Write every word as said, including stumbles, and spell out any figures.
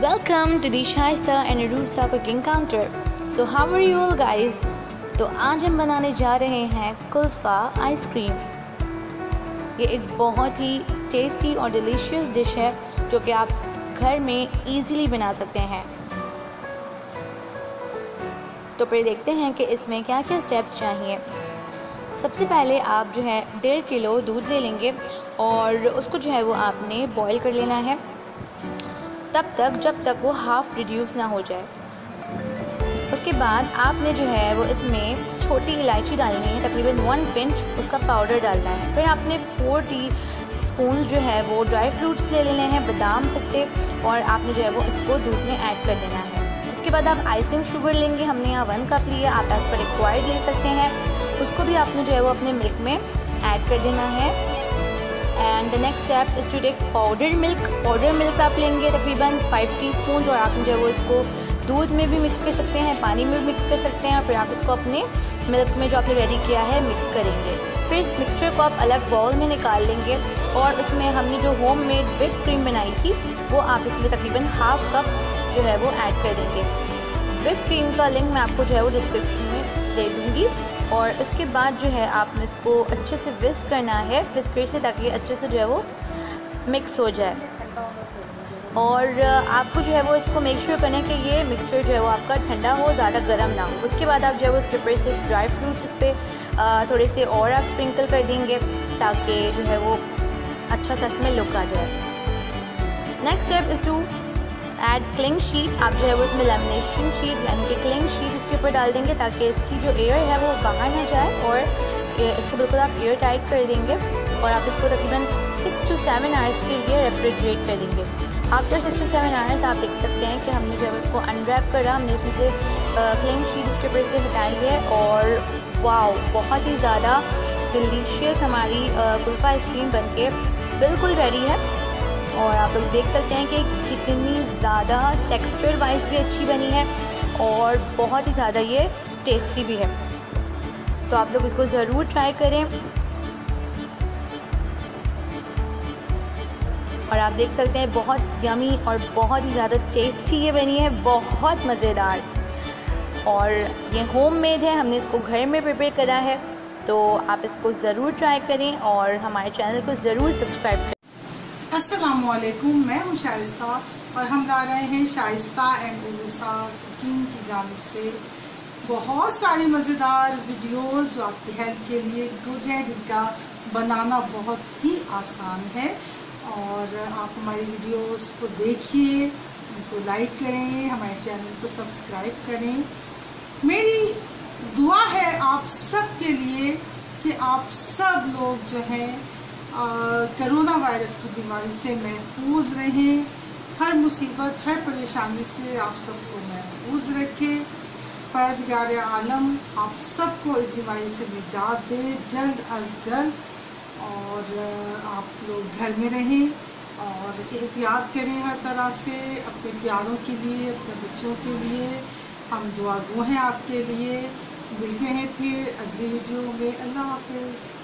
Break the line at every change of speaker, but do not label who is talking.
Welcome to the Shaista and Arusa cooking counter. So how are you all guys? तो आज हम बनाने जा रहे हैं कुल्फ़ा आइसक्रीम। ये एक बहुत ही टेस्टी और डिलीशियस डिश है जो कि आप घर में इजीली बना सकते हैं। तो फिर देखते हैं कि इसमें क्या क्या स्टेप्स चाहिए। सबसे पहले आप जो है डेढ़ किलो दूध ले लेंगे और उसको जो है वो आपने बॉईल कर लेना है तब तक जब तक वो हाफ़ रिड्यूस ना हो जाए। उसके बाद आपने जो है वो इसमें छोटी इलायची डालनी है, तकरीबन वन पिंच उसका पाउडर डालना है। फिर आपने फोर टी स्पून जो है वो ड्राई फ्रूट्स ले लेने हैं, बादाम पिस्ते, और आपने जो है वो इसको दूध में ऐड कर देना है। उसके बाद आप आइसिंग शुगर लेंगे, हमने यहाँ वन कप लिया, आप एज़ पर रिक्वायर्ड ले सकते हैं। उसको भी आपने जो है वो अपने मिल्क में ऐड कर देना है। And the next step is to take powder milk. Powder milk आप लेंगे तकरीबन फाइव टीस्पून, और आप जो है वो इसको दूध में भी मिक्स कर सकते हैं, पानी में भी मिक्स कर सकते हैं, और फिर आप इसको अपने मिल्क में जो आपने रेडी किया है मिक्स करेंगे। फिर इस मिक्सचर को आप अलग बाउल में निकाल लेंगे और उसमें हमने जो होम मेड व्हिप क्रीम बनाई थी वो आप इसमें तकरीबन हाफ़ कप जो है वो ऐड कर देंगे। व्हिप क्रीम का लिंक मैं आपको जो है वो डिस्क्रिप्शन में दे दूँगी। और उसके बाद जो है आपने इसको अच्छे से विस्क करना है विस्कर से, ताकि अच्छे से जो है वो मिक्स हो जाए। और आपको जो है वो इसको मेक श्योर करना है कि ये मिक्सचर जो है वो आपका ठंडा हो, ज़्यादा गर्म ना हो। उसके बाद आप जो है वो इसके ऊपर से ड्राई फ्रूट्स इस पर थोड़े से और आप स्प्रिंकल कर देंगे ताकि जो है वो अच्छा सा इसमें लुक आ जाए। Next step is to add cling sheet. आप जो है वो इसमें लेमिनेशन शीट यानी कि क्लिंग शीट इसके ऊपर डाल देंगे ताकि इसकी जो एयर है वो बाहर ना जाए, और इसको बिल्कुल आप एयर टाइट कर देंगे और आप इसको तकरीबन सिक्स टू सेवन आवर्स के लिए रेफ्रिजरेट कर देंगे। After six to seven hours आप देख सकते हैं कि हमने जो है उसको अनरैप करा, हमने इसमें से क्लिंग शीट इसके ऊपर से हटाई है, और वाओ बहुत ही ज़्यादा डिलीशियस हमारी कुल्फ़ा आइसक्रीम बनके बिल्कुल रेडी है। और आप लोग देख सकते हैं कि कितनी ज़्यादा टेक्सचर वाइज भी अच्छी बनी है और बहुत ही ज़्यादा ये टेस्टी भी है। तो आप लोग इसको ज़रूर ट्राई करें। और आप देख सकते हैं बहुत यमी और बहुत ही ज़्यादा टेस्टी ये बनी है, बहुत मज़ेदार। और ये होम मेड है, हमने इसको घर में प्रिपेयर करा है। तो आप इसको ज़रूर ट्राई करें और हमारे चैनल को ज़रूर सब्सक्राइब करें।
अस्सलामुअलैकुम, मैं हूँ शाइस्ता और हम ला रहे हैं शाइस्ता एंड उरूसा कुकिंग की जानिब से बहुत सारी मज़ेदार वीडियोस जो आपकी हेल्थ के लिए गुड हैं, जिनका बनाना बहुत ही आसान है। और आप हमारी वीडियोस को देखिए, उनको लाइक करें, हमारे चैनल को सब्सक्राइब करें। मेरी दुआ है आप सब के लिए कि आप सब लोग जो हैं कोरोना वायरस की बीमारी से महफूज रहें, हर मुसीबत हर परेशानी से आप सबको महफूज रखें। परवरदिगार आलम आप सबको इस बीमारी से निजात दे जल्द अज जल्द। और आप लोग घर में रहें और एहतियात करें हर तरह से, अपने प्यारों के लिए, अपने बच्चों के लिए। हम दुआ गो हैं आपके लिए। मिलते हैं फिर अगली वीडियो में। अल्लाह हाफ़िज़।